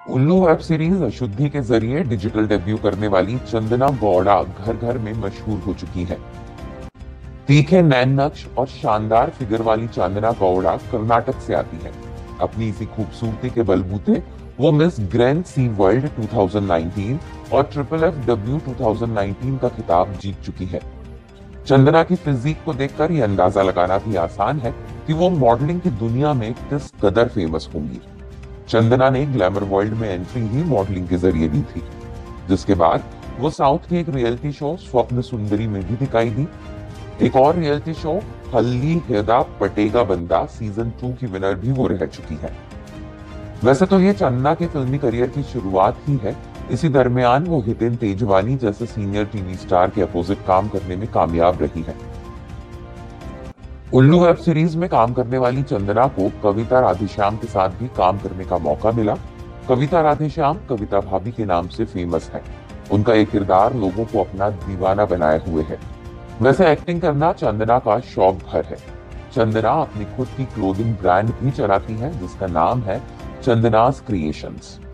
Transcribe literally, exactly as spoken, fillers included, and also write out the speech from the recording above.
उल्लू web series अशुद्धि के जरिए डिजिटल डेब्यू करने वाली चंदना गौड़ा घर घर में मशहूर हो चुकी है। तीखे नैन नक्श और शानदार फिगर वाली चंदना गौड़ा कर्नाटक से आती है। अपनी इसी खूबसूरती के बलबूते वो मिस ग्रैंड सी वर्ल्ड दो हज़ार उन्नीस और ट्रिपल एफ डब्ल्यू दो हज़ार उन्नीस का खिताब जीत चुकी है। चंदना की फिजिक को देखकर ये अंदाजा लगाना भी आसान है कि वो मॉडलिंग की दुनिया में किस कदर फेमस होंगी। चंदना ने ग्लैमर वर्ल्ड में एंट्री ही मॉडलिंग के जरिए दी थी, जिसके बाद वो साउथ के एक रियलिटी शो स्वप्न सुंदरी में भी दिखाई दी। एक और रियलिटी शो हल्ली हेदा पटेगा बंदा सीजन टू की विनर भी वो रह चुकी है। वैसे तो ये चंदना के फिल्मी करियर की शुरुआत ही है। इसी दरमियान वो हितेन तेजवानी जैसे सीनियर टीवी स्टार के अपोजिट काम करने में कामयाब रही है। उल्लू वेब सीरीज में काम करने वाली चंदना को कविता राधेश्याम के साथ भी काम करने का मौका मिला। कविता राधेश्याम कविता भाभी के नाम से फेमस है। उनका एक किरदार लोगों को अपना दीवाना बनाए हुए है। वैसे एक्टिंग करना चंदना का शौक भर है। चंदना अपनी खुद की क्लोथिंग ब्रांड भी चलाती है, जिसका नाम है चंदनास क्रिएशंस।